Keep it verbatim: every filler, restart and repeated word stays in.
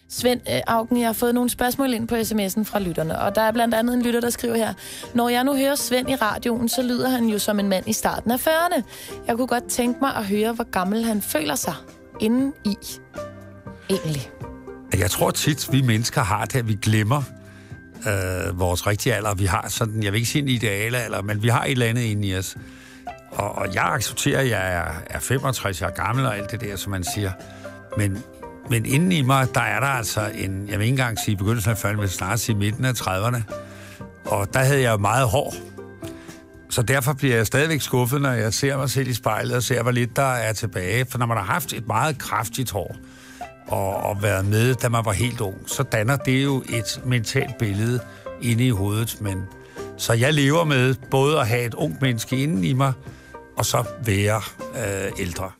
Svend øh, Augen, jeg har fået nogle spørgsmål ind på sms'en fra lytterne, og der er blandt andet en lytter, der skriver her: Når jeg nu hører Svend i radioen, så lyder han jo som en mand i starten af fyrrerne. Jeg kunne godt tænke mig at høre, hvor gammel han føler sig inden i. Egentlig. Jeg tror tit, vi mennesker har det, at vi glemmer øh, vores rigtige alder. Vi har sådan, jeg vil ikke sige en ideale alder, men vi har et eller andet inde i os. Og, og jeg accepterer, at jeg er, er femogtres, jeg er gammel og alt det der, som man siger. Men, men inden i mig, der er der altså en, jeg vil ikke engang sige begyndelsen af fyrrerne, men snart sige midten af trediverne. Og der havde jeg jo meget hår. Så derfor bliver jeg stadigvæk skuffet, når jeg ser mig selv i spejlet og ser, hvor lidt der er tilbage. For når man har haft et meget kraftigt hår, og, og været med, da man var helt ung, så danner det jo et mentalt billede inde i hovedet. Men, så jeg lever med både at have et ungt menneske inden i mig, og så være øh, ældre.